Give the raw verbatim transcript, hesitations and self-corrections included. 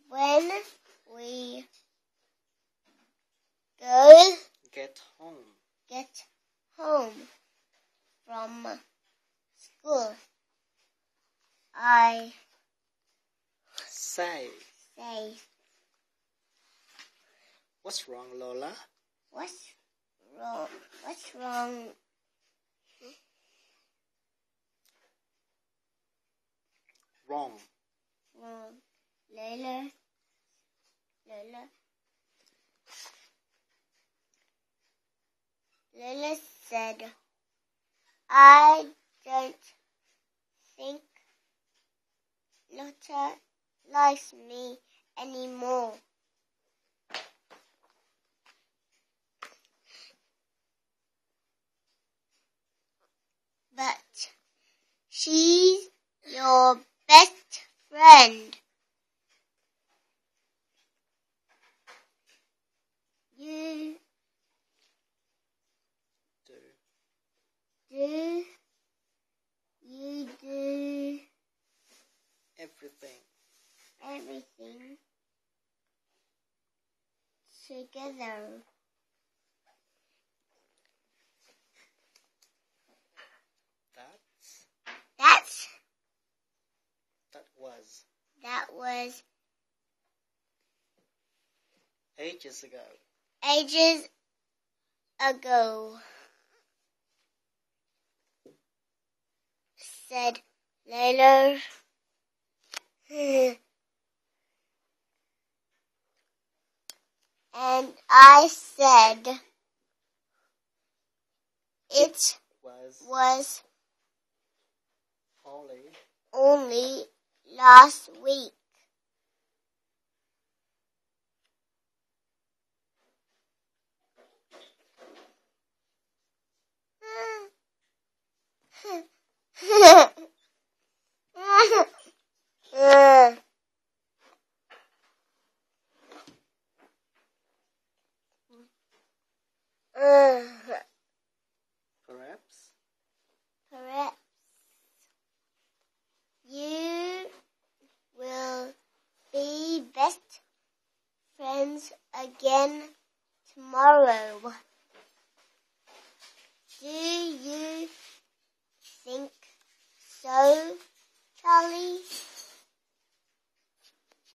when we go Get home. get home from school, I Say, say, what's wrong, Lola? what's wrong? What's wrong? Wrong. Wrong. Layla, Layla, Layla said, I don't think Lotta likes me anymore. But she's your best friend. You Do. do, you do Everything. everything together. That's, That's, that was that was ages ago. ages ago, said Layla. And I said, it Was was only only last week. perhaps Perhaps you will be best friends again tomorrow. Do you think so, Charlie?